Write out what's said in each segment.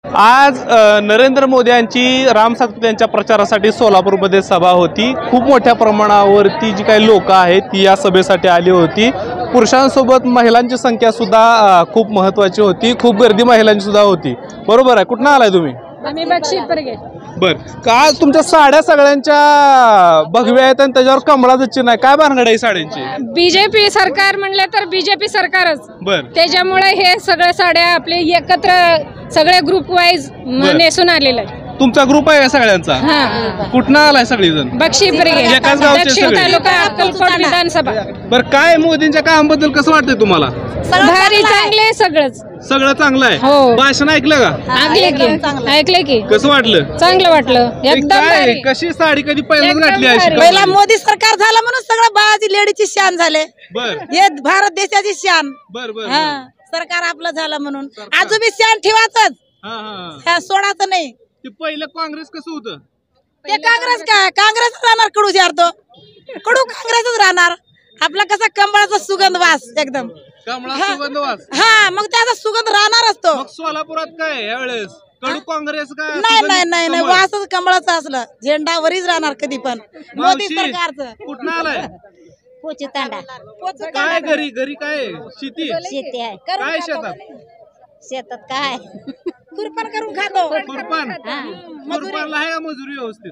आज नरेंद्र मोदी यांची राम सातपुते यांच्या प्रचारासाठी सोलापूरमध्ये सभा होती। खूप मोठ्या प्रमाणावरती जी काही लोक आहेत ती या सभेसाठी आली होती। पुरुषांसोबत महिलांची संख्या सुद्धा खूप महत्त्वाची होती। खूप गर्दी महिलांची सुद्धा होती। बरोबर आहे? कुठनं आलाय तुम्ही? आम्ही बक्षीसपूर बर का तुमच्या साड्या सगळ्यांच्या भगव्या आहेत आणि त्याच्यावर कमळाचं चिन्ह आहे, काय भानगड आहे साड्यांची? बीजेपी सरकार म्हणले तर बीजेपी सरकारच। बर त्याच्यामुळे हे सगळ्या साड्या आपले एकत्र सगळे ग्रुप वाईज नेसून आलेले आहे। तुमचा ग्रुप आहे सगळ्यांचा? कुठनं आलाय सगळेजण? बक्षीसपूर एकाच गावचे सगळे? तालुका अक्कलकोट विधानसभा। बर काय मोदींच्या कामाबद्दल कसं वाटतंय तुम्हाला? भारी चांगले सगळंच सगळं चांगलं आहे। हो। भाषण ऐकलं का? ऐकले की कसं वाटलं? चांगलं वाटलं एकदम काय भारी। कशी साडी कधी पहिल्यांदा घातली अशी? पहिला मोदी सरकार झालं म्हणून सगळं बाळाची लेडीची शान झाले। बर हे भारत देशाची शान। बर बर हा सरकार आपलं झालं म्हणून अजून बी शान ठेवायचंच, सोडायचं नाही। ते पहिलं काँग्रेस कसं होतं? ते काँग्रेस काय काँग्रेस राहणार, कडू जारतो कडू काँग्रेसच राहणार। आपला कसा कंबळाचा सुगंध वास एकदम कमळाचा सुगंध वास। हा मग त्याचा सुगंध राहणार असतो। मग सोलापुरात काय यावेळेस कडू काँग्रेस का? नाही नाही नाही नाही वासच कंबळाचा असलं झेंडा वरीच राहणार कधी पण मोदी सरकारचं। कुठनं आलाय? पोची तांडा काय घरी घरी काय शेती शेती आहे। काय शेतात? शेतात काय खुरपण करून खातो। खुरपण खुरपणला आहे का मजुरी व्यवस्थित?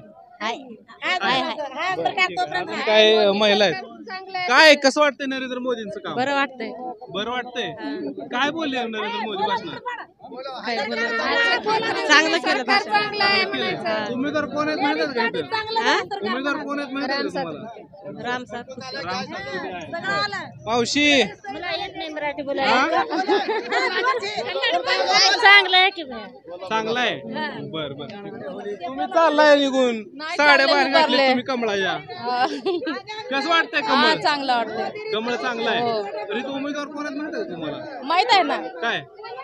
काय महिला आहेत? काय कसं वाटतंय नरेंद्र मोदींचं काम? बरं वाटतंय। बरं वाटतंय? काय बोलले नरेंद्र मोदी भाषणात? चांगलं केलं उमेदवार कोण आहेत माहिती आहे का इथे? उमेदवार कोण आहेत माहिती आहे का तुम्हाला? राम सातपुते मावशी मराठी बोलायला चांगलं आहे की चांगला आहे। बर बर तुम्ही चाललाय निघून साड्या बाहेर घातल्या तुम्ही कमळाच्या, कसं वाटतंय कमळ? चांगलं वाटतंय। कमळ चांगला आहे। तरी तो उमेदवार कोण आहेत माहिती आहे का तुम्हाला? माहित आहे ना काय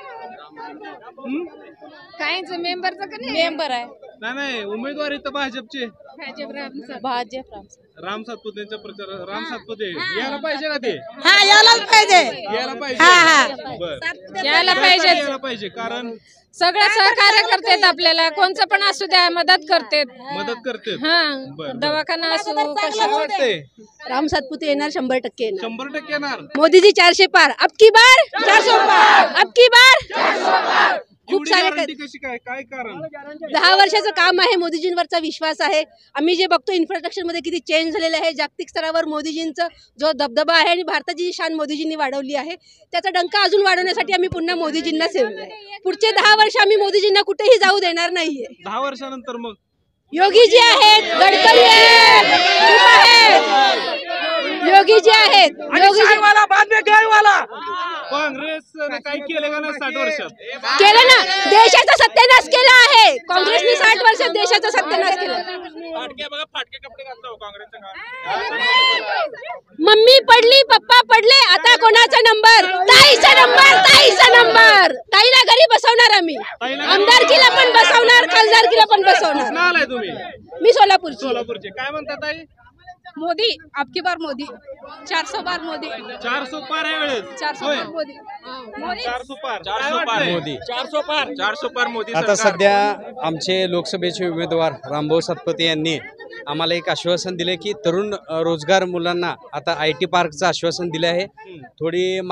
कायच मेंबर आहे। नाही नाही उमेदवार इथं भाजपचे भाजप राम सातपुतेंच्या प्रचार राम सातपुते यायला पाहिजे का ते? हा यायलाच पाहिजे। यायला पाहिजे। हा हा बरं यायला पाहिजे। यायला पाहिजे कारण सगळं सहकार्य करतात आपल्याला, कोणचं पण असू द्या मदत करतात। मदत करते। हा दवाखाना असू कसं वाटतंय? राम सातपुते येणार 100% येणार। 100% येणार। मोदीजी 400 पार, अब की बार 400 पार, अब की बार 400 पार। खूप सारे कशी काय काय कारण? 10 वर्षाचं काम आहे, मोदीजींवरचा विश्वास आहे। आम्ही जे बघतो इन्फ्रास्ट्रक्चर मध्ये किती चेंज झालेलं आहे, जागतिक स्तरावर मोदीजींचा जो दबदबा आहे आणि भारताची शान मोदीजींनी वाढवली आहे, त्याचा डंका अजून वाढवण्यासाठी आम्ही पुन्हा मोदीजींना सेवलं आहे। पुढचे 10 वर्ष आम्ही मोदीजींना कुठेही जाऊ देणार नाहीये। 10 वर्षानंतर मग योगीजी आहेत, गडकरी आहेत, योगीजी आहेत, काँग्रेस काय केलं का नाही 60 वर्षात? केलं ना, देशाचा सत्यानाश केला आहे काँग्रेसने। 60 वर्षात देशाचा सत्यानाश केला। फाटके कपडे घातला काँग्रेसचा मम्मी पडली पप्पा पडले, आता कोणाचा नंबर? ताईचा नंबर, ताईचा नंबर। ताईला घरी बसवणार आम्ही, आमदारकीला पण बसवणार, खासदारकीला पण बसवणार। आलाय तुम्ही? मी सोलापूरची। सोलापूरचे काय म्हणतात ताई? मोदी अबकी बार मोदी 400 बार मोदी 400 पार आहे वेळेस 400 बार मोदी 400 पार मोदी 400 पार मोदी। आता सध्या आमचे लोकसभेचे उमेदवार रामभाऊ सातपुते यांनी आम्हाला एक आश्वासन दिले की तरुण रोजगार मुलांना आता IT पार्कचं आश्वासन दिले आहे। थोडी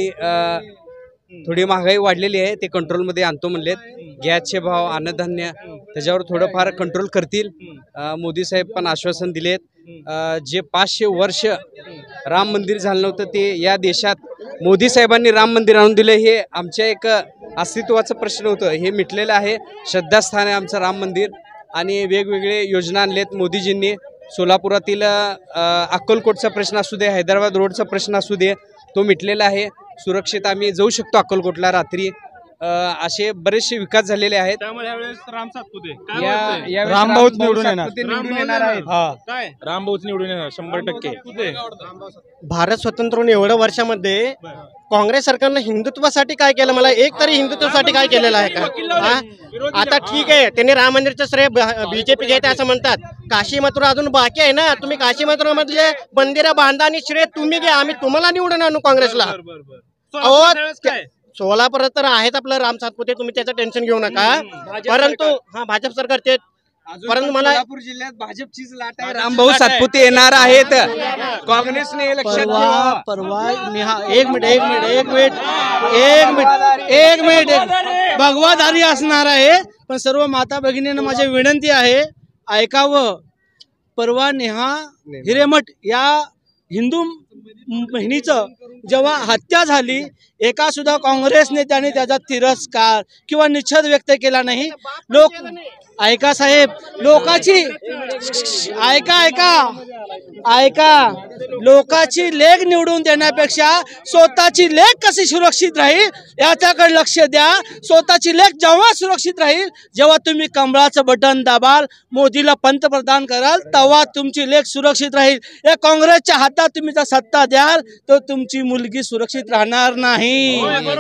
महागाई वाढलेली आहे, ते कंट्रोलमध्ये आणतो म्हणलेत। गॅसचे भाव, अन्नधान्य त्याच्यावर थोडंफार कंट्रोल करतील। मोदी साहेब पण आश्वासन दिलेत। जे 500 वर्ष राम मंदिर झालं नव्हतं ते या देशात मोदी साहेबांनी राम मंदिर आणून दिले। हे आमच्या एक अस्तित्वाचं प्रश्न होतं, हे मिटलेलं आहे। श्रद्धास्थान आहे आमचं राम मंदिर आणि वेगवेगळे योजना आणलेत मोदीजींनी। सोलापुरातील अक्कलकोटचा प्रश्न असू दे, हैदराबाद रोडचा प्रश्न असू दे, तो मिटलेला आहे। सुरक्षित आम्ही जाऊ शकतो अक्कलकोटला रात्री। असे बरेचसे विकास झालेले आहेत। त्यामुळे यावेळेस राम सातपुते रामभाऊच निवडून येणार आहेत। काय रामभाऊच निवडून येणार 100%। भारत स्वतंत्र होऊन एवढ्या वर्षामध्ये काँग्रेस सरकारनं हिंदुत्वासाठी काय केलं? मला एक तरी हिंदुत्वासाठी काय केलेलं आहे का? आता ठीक आहे, त्यांनी राम मंदिरचं श्रेय बीजेपी घेते असं म्हणतात। काशी मथुरा अजून बाकी आहे ना, तुम्ही काशी मथुरा मधले मंदिरं बांधा आणि श्रेय तुम्ही घ्या, आम्ही तुम्हाला निवडून आणू काँग्रेसला। सोलापूर तर आहेच आपलं राम सातपुते, तुम्ही त्याचं टेन्शन घेऊ नका. परंतु भाजप सरकार ते, परंतु मला सोलापूर जिल्ह्यात भाजपचीच लाट आहे. रामभाऊ सातपुते येणार आहेत. काँग्रेसने लक्षात घ्यावं. परवा एक मिनिट भगवाधारी असणार आहे. पण सर्व माता भगिनींना माझी विनंती आहे, ऐकावं. परवा नेहा हिरेमठ या हिंदू बहिणीचं जेव्हा हत्या झाली, एका सुद्धा काँग्रेस नेत्याने त्याचा तिरस्कार किंवा निषेध व्यक्त केला नाही. ऐका साहेब, लोकाची लेख निवडून देण्यापेक्षा स्वतःची लेख कशी सुरक्षित राहील याच्याकडे लक्ष द्या. स्वतःची लेख जेव्हा सुरक्षित राहील, जेव्हा तुम्ही कमळाचं बटन दाबाल, मोदीला पंतप्रधान कराल, तेव्हा तुमची लेख सुरक्षित राहील. या काँग्रेसच्या हातात तुम्ही जर सत्ता द्याल तर तुमची मुलगी सुरक्षित राहणार नाही.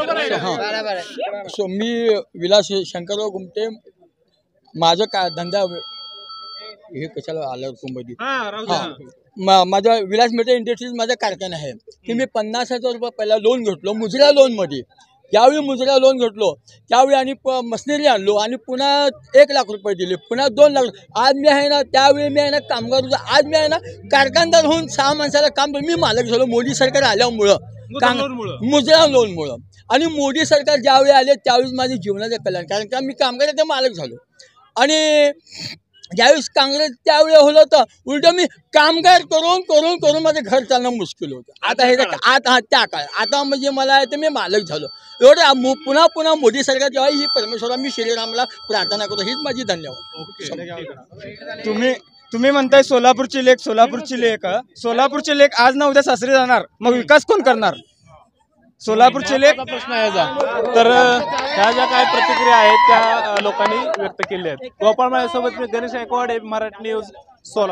मी विलास शंकरराव गुमटे, माझं काय धंदा हे कशाला आलं कुंभदी, माझा विलास मेटे इंडस्ट्रीज माझा कारखाना आहे. की मी 50,000 रुपये पहिला लोन घेतलो मुजरा लोनमध्ये. ज्यावेळी मुजरा लोन घेतलो त्यावेळी आणि मशिनरी आणलो आणि पुन्हा 1 लाख रुपये दिले, पुन्हा 2 लाख. आज मी आहे ना, त्यावेळी मी आहे ना कामगार होतो, आज मी आहे ना कारखानदार होऊन 6 माणसाला काम मी मालक झालो मोदी सरकार आल्यामुळं, मुजरा लोनमुळं. आणि मोदी सरकार ज्यावेळी आले त्यावेळेस माझे जीवनाचं कल्याण, कारण का मी कामगार ते मालक झालो. आणि ज्यावेळेस काँग्रेस त्यावेळी होलं होतं, उलट मी कामगार करून माझं घर चालणं मुश्किल होतं. आता हे आता त्या काळ आता म्हणजे मला आहे तर मी मालक झालो. एवढं पुन्हा मोदी सरकार जेव्हा ही परमेश्वरा मी श्रीरामला प्रार्थना करतो, हीच माझी धन्यवाद. तुम्ही म्हणताय सोलापूरची लेख, सोलापूरची लेख आज ना उद्या सासरी जाणार, मग विकास कोण करणार? सोलापूरचे लेख प्रश्न याचा. तर ह्या ज्या काही प्रतिक्रिया आहेत त्या लोकांनी व्यक्त केल्या आहेत. गोपाळ माझ्यासोबत मी गणेश गायकवाड, मराठी न्यूज, सोलापूर.